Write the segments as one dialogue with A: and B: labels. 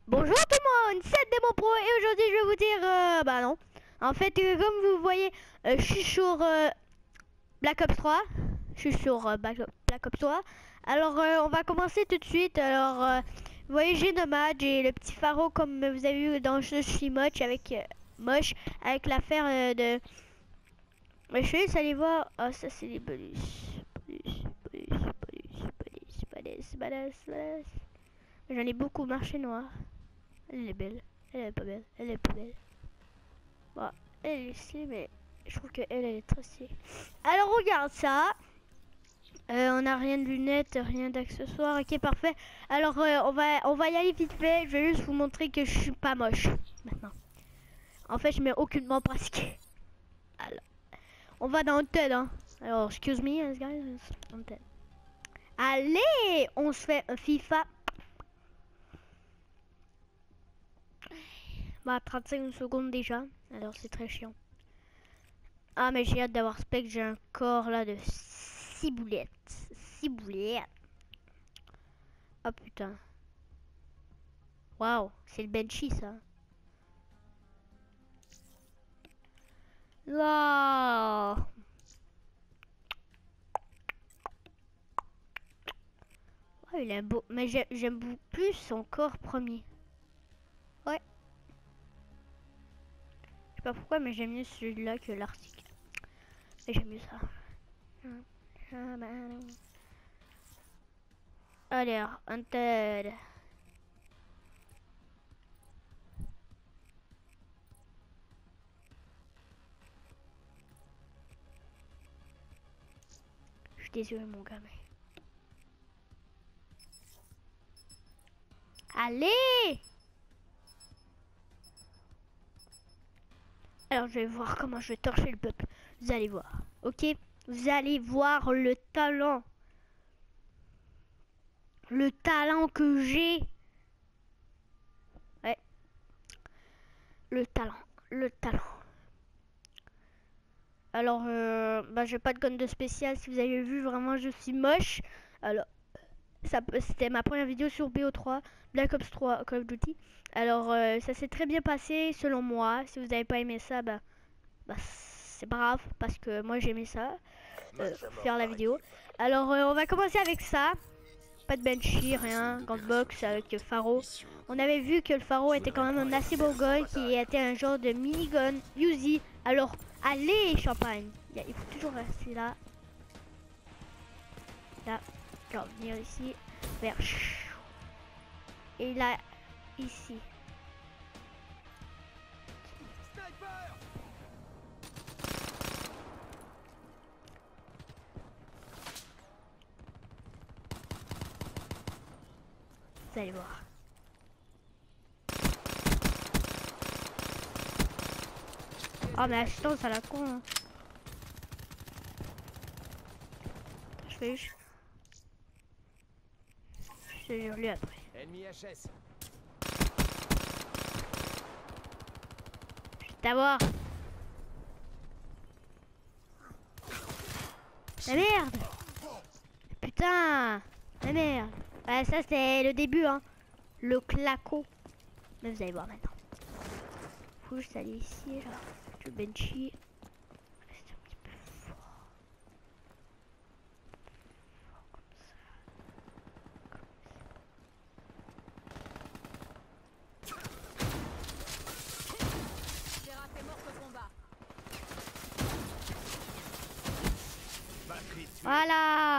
A: Bonjour tout le monde, c'est Démon Pro et aujourd'hui je vais vous dire, bah non. En fait, comme vous voyez, je suis sur Black Ops 3. Je suis sur Black Ops 3. Alors, on va commencer tout de suite. Alors, vous voyez, j'ai Nomad, j'ai le petit pharo comme vous avez vu dans Je suis moche moche avec l'affaire de... Mais je vais juste aller voir. Ah, ça c'est les bonus. Bonus. J'en ai beaucoup, marché noir. Elle est belle. Elle est pas belle. Elle est pas belle. Bon, elle est stylée, mais je trouve qu'elle, elle est trop stylée. Alors, regarde ça. On n'a rien de lunettes, rien d'accessoires. Ok, parfait. Alors, on va y aller vite fait. Je vais juste vous montrer que je suis pas moche. Maintenant. En fait, je mets aucunement pratiqué. Alors, on va dans Haunted, hein. Alors, excuse me, guys. Haunted. Allez, on se fait un FIFA. Bah, 35 secondes déjà. Alors, c'est très chiant. Ah, mais j'ai hâte d'avoir spec. J'ai un corps là de 6 boulettes. 6 boulettes. Oh putain. Waouh, c'est le Banshee ça. Waouh. Oh, il est beau. Mais j'aime plus son corps premier. Ouais. Je sais pas pourquoi, mais j'aime mieux celui-là que l'Arctique. Mais j'aime mieux ça. Allez, Hunted. Je suis désolé, mon gars, mais... Allez! Alors, je vais voir comment je vais torcher le peuple. Vous allez voir, ok? Vous allez voir le talent. Le talent que j'ai. Ouais. Le talent. Le talent. Alors, bah, j'ai pas de gun de spécial. Si vous avez vu, vraiment, je suis moche. Alors, c'était ma première vidéo sur BO3, Black Ops 3, Call of Duty. Alors, ça s'est très bien passé, selon moi. Si vous n'avez pas aimé ça, bah c'est pas grave, parce que moi, j'ai aimé ça, faire la vidéo. Alors, on va commencer avec ça. Pas de Banshee, rien. Gunbox avec Pharo. On avait vu que le Pharo était quand même un assez beau gun qui était un genre de minigun Uzi. Alors, allez, Champagne. Il faut toujours rester là. Là. Alors, venir ici. Vers. Et là, ici. Vous allez voir. Oh mais assistance à la con hein. Je fais juste... Je te jure lui après.
B: Ennemi HS.
A: Je vais t'avoir. La merde. Putain. La merde. Ouais ça c'est le début hein. Le claco. Mais vous allez voir maintenant. Faut juste aller ici là. Le Banshee. Rester un petit peu fort. Voilà.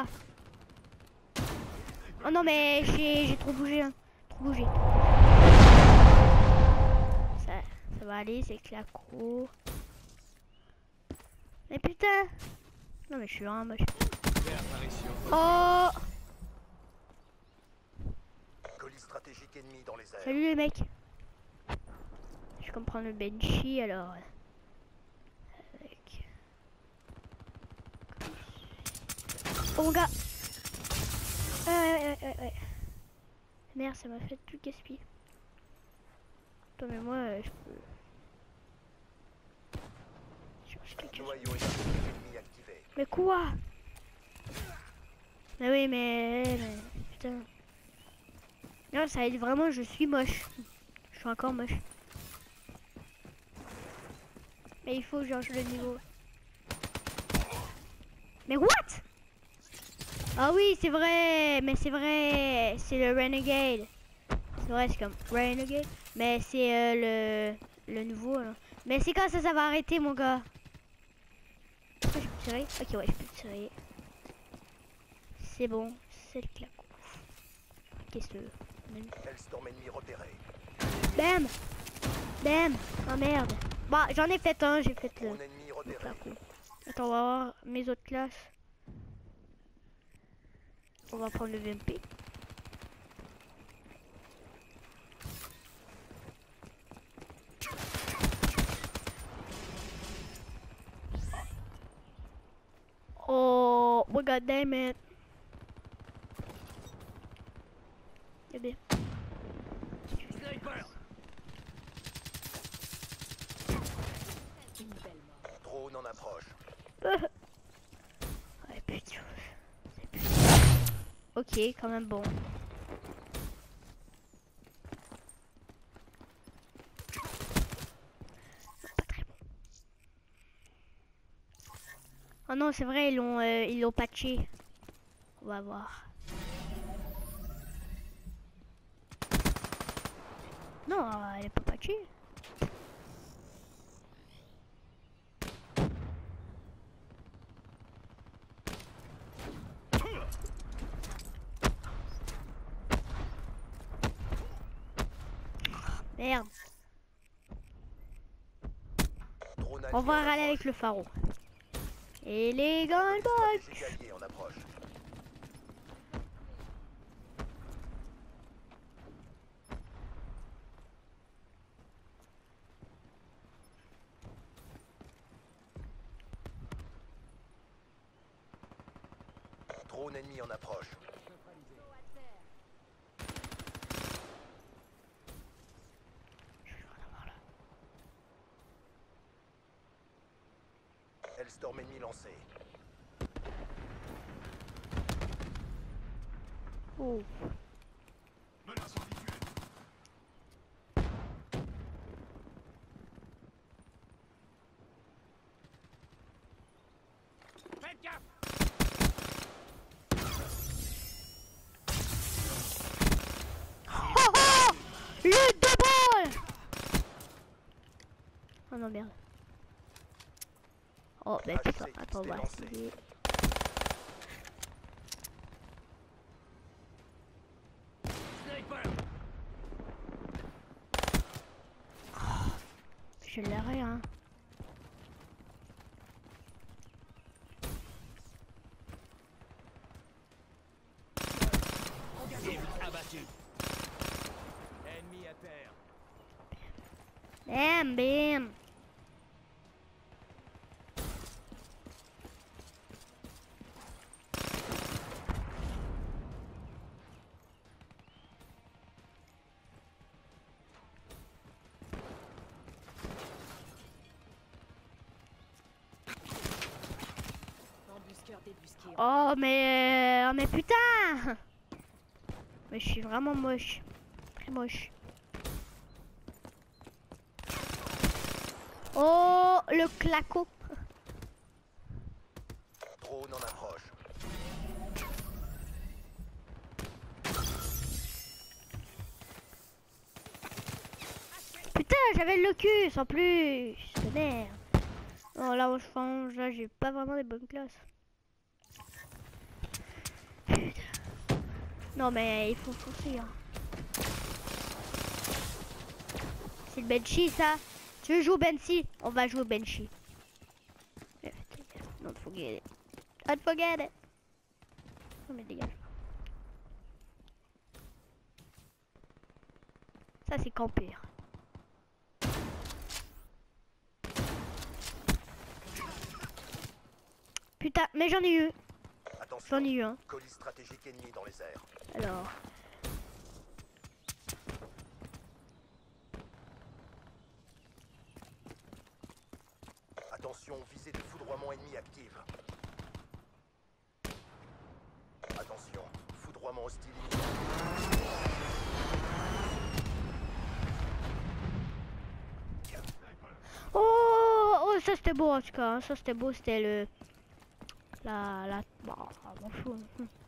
A: Oh non mais j'ai trop bougé hein. Trop bougé. Ça va aller, c'est claco. Mais putain. Non mais je suis vraiment moche. Oh.
B: Colis stratégique ennemi dans les airs.
A: Salut les mecs. Je comprends le Banshee alors. Avec... Oh mon gars. Ouais. Merde, ça m'a fait tout gaspiller. Attends mais moi je peux... Mais quoi? Mais oui mais putain. Non ça aide vraiment, je suis moche. suis encore moche. Mais il faut que change le niveau. Mais what? Ah oui, c'est vrai. Mais c'est vrai. C'est le Renegade. C'est vrai, c'est comme Renegade. Mais c'est le nouveau. Là. Mais c'est quand ça va arrêter, mon gars? Je peux tirer? Ok, ouais, je peux tirer. C'est bon. C'est le claco. Qu'est-ce que
B: Hellstorm ennemi repéré.
A: Bam! Bam! Oh merde. Bah, j'en ai fait un, j'ai fait le
B: Drone ennemi repéré.
A: claco. Attends, on va voir mes autres classes. On va prendre le VMP. Oh, god damn it. Eh bien.
B: Drone en approche.
A: Ouais, putain. Ok, quand même bon. Pas très bon. Oh non, c'est vrai, ils l'ont patché. On va voir. Non, elle est pas patchée. Merde.
B: Drone
A: On va
B: allié en
A: aller avec
B: approche.
A: le pharo. Et les gunbox.
B: Stratégique allié en approche. Drone ennemi en approche. Hellstorm ennemi lancé.
A: Oh. Oh, oh, le double. Oh non, merde. Oh, mais putain, attends, on va essayer. Oh, je l'ai rien.
B: Abattu. Ennemi à terre.
A: Bam, bam. Oh mais putain. Mais je suis vraiment moche. Très moche. Oh, le claco.
B: Drone en approche.
A: Putain, j'avais le locus en plus. De merde. Oh là, je pense, là, j'ai pas vraiment des bonnes classes. Putain. Non mais il faut foncer hein. C'est le Banshee ça. Tu veux jouer au Banshee? On va jouer au Banshee. Don't forget it. Don't forget it. Non mais dégage. Ça c'est camper. Putain, mais j'en ai eu.
B: Attention.
A: J'en ai eu un.
B: Colis stratégique ennemi dans les airs.
A: Alors.
B: Attention, visée de foudroiement ennemi active. Attention, foudroiement hostile.
A: ça c'était beau en tout cas, hein. Ça c'était beau, c'était le... Bah, m'en fous.